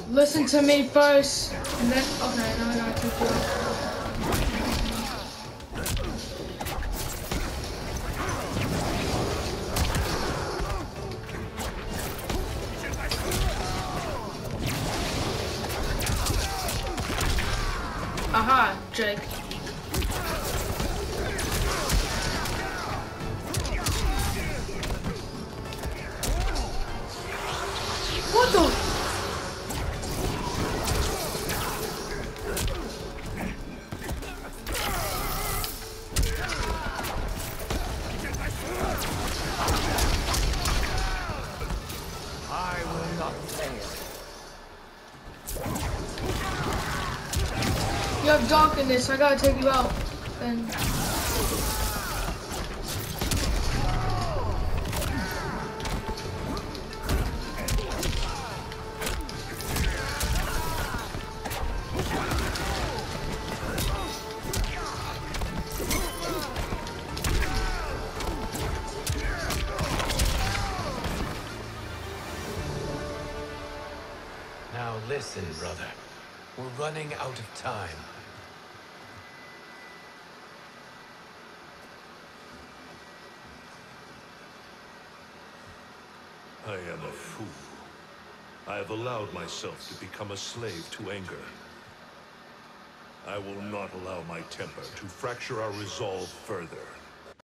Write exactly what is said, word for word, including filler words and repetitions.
Listen to me first, and then okay, now I gotta take you out. Aha, Jake. What the? I will not fail. You have dark in this, I gotta take you out. And Now listen, brother. We're running out of time. I am a fool. I have allowed myself to become a slave to anger. I will not allow my temper to fracture our resolve further.